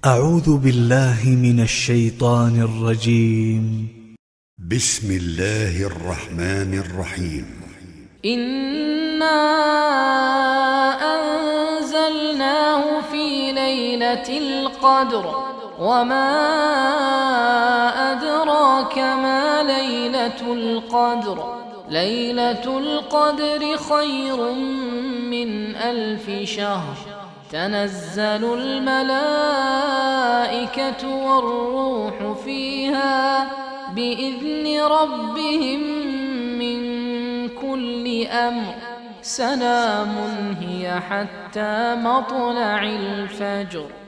أعوذ بالله من الشيطان الرجيم. بسم الله الرحمن الرحيم. إنا أنزلناه في ليلة القدر وما أدراك ما ليلة القدر. ليلة القدر خير من 1000 شهر. تنزل الملائكة والروح فيها بإذن ربهم من كل أمر. سلام هي حتى مطلع الفجر.